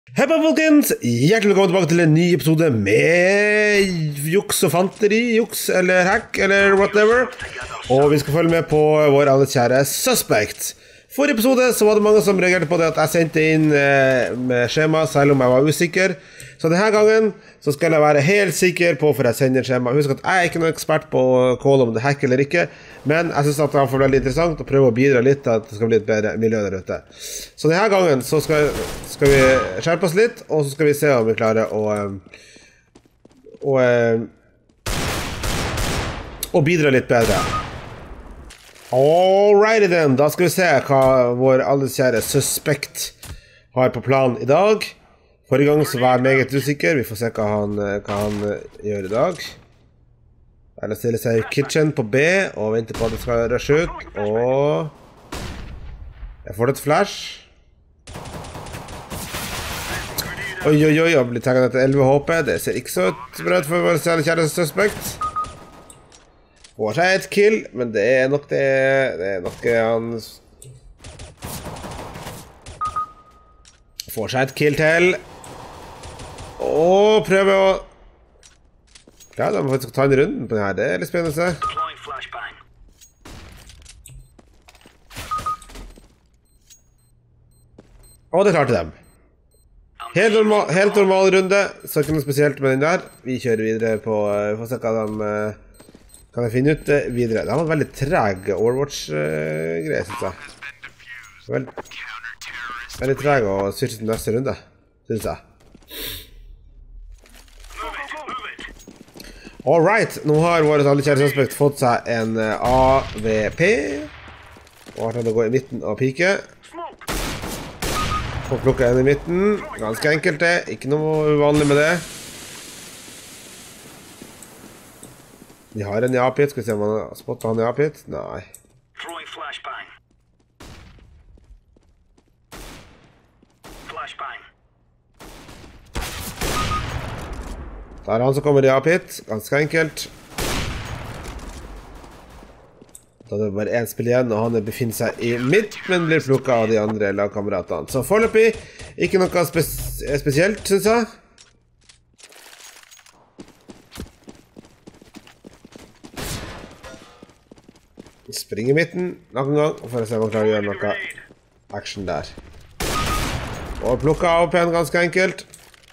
Hei folkens, hjertelig velkommen tilbake til en ny episode med juks og fanteri, juks eller hack eller whatever. Og vi skal følge med på vår alles kjære Suspect. Forrige episode så var det mange som reagerte på det at jeg sendte inn med skjema selv om jeg var usikker. Så denne gangen så skal jeg være helt sikker på for jeg sender skjema. Husk at jeg er ikke noen ekspert på å calle om det hack eller ikke, men jeg synes at det er veldig interessant å prøve å bidra litt til at det skal bli et bedre miljø der ute. Så denne gangen så skal vi skjerpe oss litt, og så skal vi se om vi klarer å bidra litt bedre. Alrighty then, da skal vi se hva vår alles kjære Suspect har på plan i dag. Forrige gang så var jeg meget usikker. Vi får se hva han gjør i dag. Eller stiller seg i kitchen på B og venter på at det skal rushe ut. Og jeg får et flash. Oi, jeg blir tagget etter 11 HP. Det ser ikke så ut bra ut for vår kjære Suspect. Får seg et kill, men det er nok han får seg et kill til. Og prøve å ja, da må vi faktisk ta en runde på det her. Det er litt spennende. Og det klarte dem. Helt normal runde, så ikke noe spesielt med den der. Vi kjører videre på, vi får se hva de kan jeg finne ut videre. Det var en veldig treg Overwatch-greie, synes jeg. Veldig treg å switche til neste runde, synes jeg. Alright, nå har våre alle kjære Suspect fått seg en AVP. Og har tatt å gå i midten og pike. Får plukke en i midten. Ganske enkelt det, ikke noe uvanlig med det. Vi har en i A-pit, skal vi se om han har spottet han i A-pit? Nei. Da er han som kommer i A-pit, ganske enkelt. Da er det bare en spill igjen, og han befinner seg i midt, men blir plukket av de andre lagkameratene. Så foreløpig, ikke noe spesielt, synes jeg. Springer i midten nok en gang, for å se om han klarer å gjøre noe action der. Og plukker av AWP-en ganske enkelt.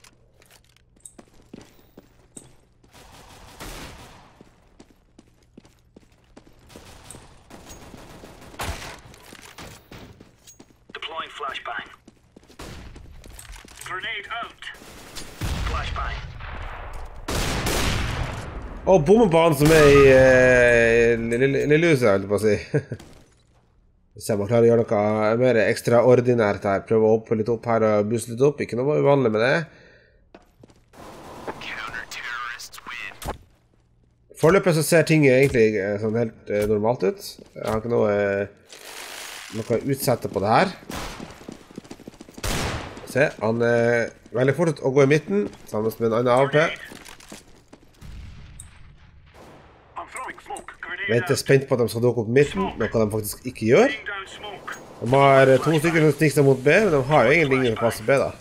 Og bommer på han som er i Lillehuset, jeg vil på å si. Hvis jeg må klare å gjøre noe mer ekstraordinært her. Prøve å hoppe litt opp her og booste litt opp. Ikke noe uvanlig med det. Forløpet så ser ting egentlig sånn helt normalt ut. Jeg har ikke noe å utsette på det her. Se, han veldig fort å gå i midten, sammen med en annen AWP. Venter spent på at de skal dukke opp midten, noe de faktisk ikke gjør. De har 2 stykker som stikker seg mot B, men de har jo egentlig ingen plass til B da.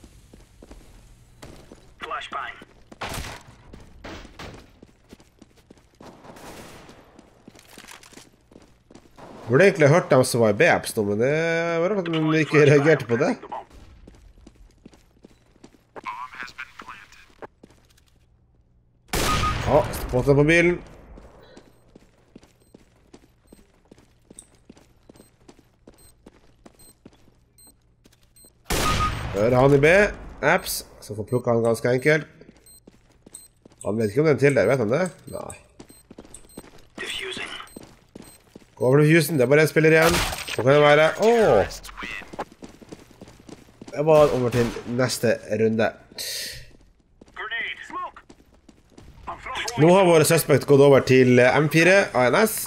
Burde egentlig hørt dem som var i B-apps nå, men det var rart at de ikke reagerte på det. Ja, spottet på bilen. Hører han i B, apps, så får plukke han ganske enkelt. Han vet ikke om det er en til der, vet han det? Nei. Gå over til diffusen, det er bare en spiller igjen. Hvor kan det være? Det var over til neste runde. Nå har våre Suspect gått over til M4, ANS.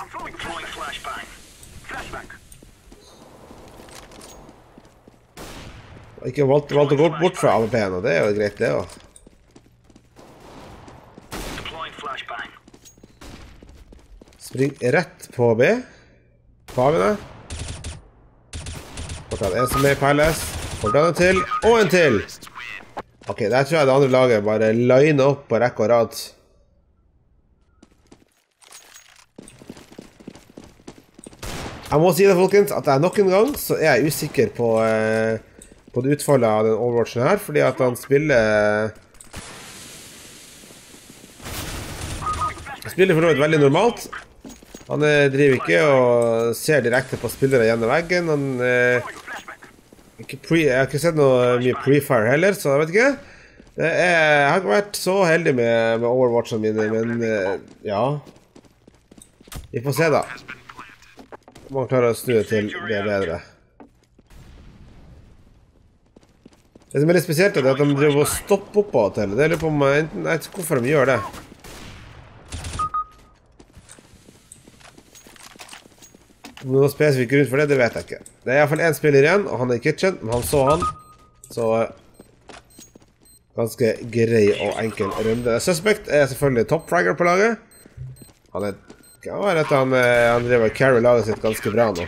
Ikke valgt å gå bort fra AWP-en, og det er jo greit det også. Spring rett på B. På A-ene. Får ta en som er i Palace. Får ta en til, og en til. Ok, der tror jeg det andre laget bare line opp på rekke og rad. Jeg må si det, folkens, at jeg nok en gang så er jeg usikker på det utfallet av den Overwatchen her, fordi at han spiller for noe veldig normalt. Han driver ikke og ser direkte på spillere gjennom veggen. Jeg har ikke sett noe mye pre-fire heller, så jeg vet ikke. Jeg har ikke vært så heldig med Overwatchen mine, men ja. Vi får se da. Man klarer å snu til det bedre. Det som er litt spesielt er at de driver å stoppe opp av til. Det er litt på meg, jeg vet ikke hvorfor de gjør det. Om det er noe spesifikk grunn for det, det vet jeg ikke. Det er i hvert fall en spiller igjen, og han er i kitchen, men han så han. Så ganske grei og enkel runde. Suspect er selvfølgelig top-fragger på laget. Han kan være at han driver carry laget sitt ganske bra nå.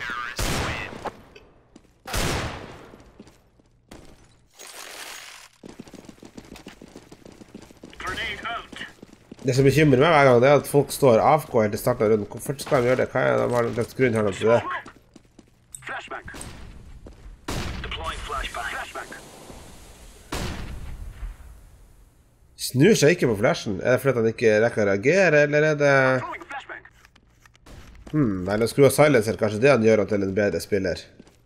Det som bekymrer meg hver gang det er at folk står AFK helt til starten av runden. Hvorfor skal de gjøre det? Hva er det? De har lagt grunn her til det. Snur seg ikke på flashen. Er det fordi han ikke rekker å reagere, eller er det... eller skru av silencer, kanskje det han gjør til en bedre spiller.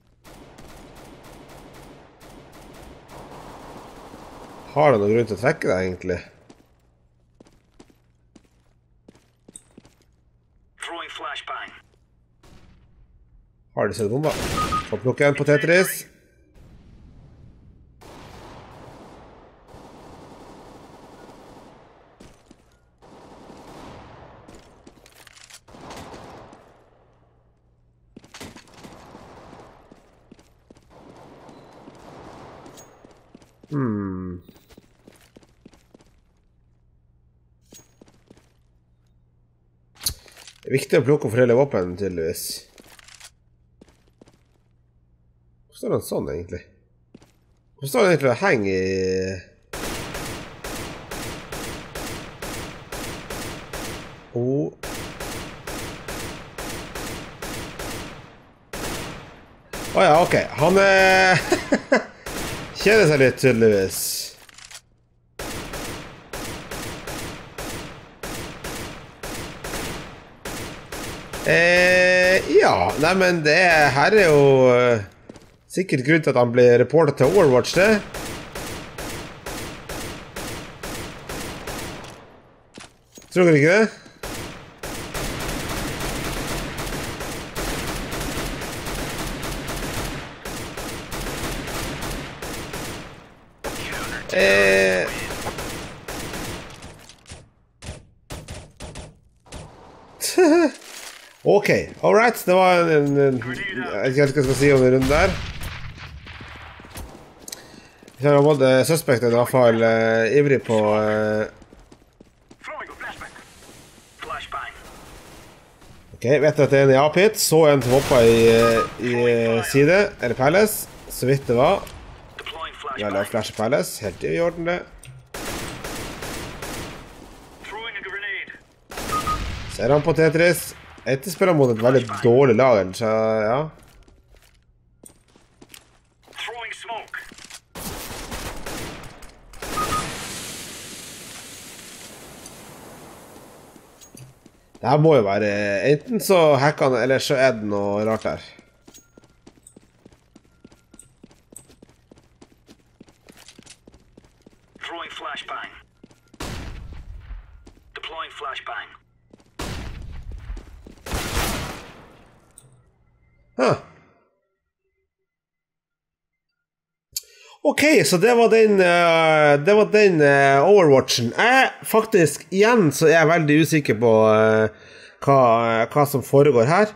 Har han noen grunn til å trekke det, egentlig? Har de sett bomba? Får plukke en på Tetris. Det er viktig å plukke forskjellige våpen, tydeligvis. Hvorfor står han sånn, egentlig? Hvorfor står han egentlig å henge i... Ja, ok. Han kjeder seg litt, tydeligvis. Ja, nei, men det her er jo sikkert grunn til at han blir reportet til Overwatch, det. Tror dere ikke det? Ok, alright, det var jeg vet ikke hva jeg skal si om den runden der. Vi har både Suspect i hvert fall ivrig på ok, vet at det er en i A-pit, så en som hoppet i side, eller Palace, så vidt det var. Ja, la flashe Palace, helt i orden det. Ser han på Tetris. Jeg spiller mot et veldig dårlig lag, så ja. Det her må jo være, enten så hacker han, eller så er det noe rart der. Ok, så det var den Overwatchen. Faktisk, igjen så er jeg veldig usikker på hva som foregår her.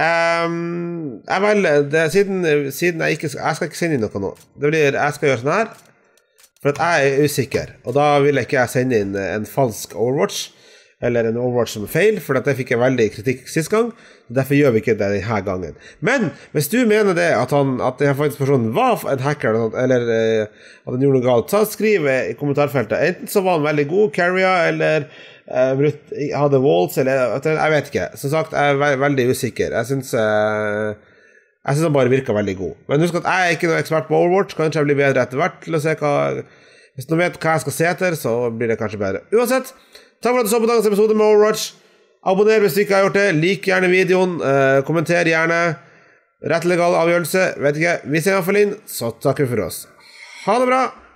Siden jeg skal ikke sende inn noe nå. Det blir, jeg skal gjøre sånn her, for at jeg er usikker. Og da vil jeg ikke sende inn en falsk Overwatch. eller en Overwatch som feil, for det fikk jeg veldig kritikk sist gang. Derfor gjør vi ikke det denne gangen. Men hvis du mener det, at denne faktisk personen var en hacker, eller at han gjorde noe galt, så skriv i kommentarfeltet. Enten så var han veldig god carrier, eller hadde walls, eller jeg vet ikke. Som sagt, jeg er veldig usikker. Jeg synes han bare virker veldig god. Men husk at jeg er ikke noen ekspert på Overwatch. Kanskje jeg blir bedre etter hvert til å se hvis noen vet hva jeg skal se etter, så blir det kanskje bedre. Uansett, takk for at du så på dagens episode med Overwatch. Abonner hvis du ikke har gjort det. Lik gjerne videoen. Kommenter gjerne. Rett legal avgjørelse. Vet ikke. Vi ser i hvert fall inn, så takker vi for oss. Ha det bra!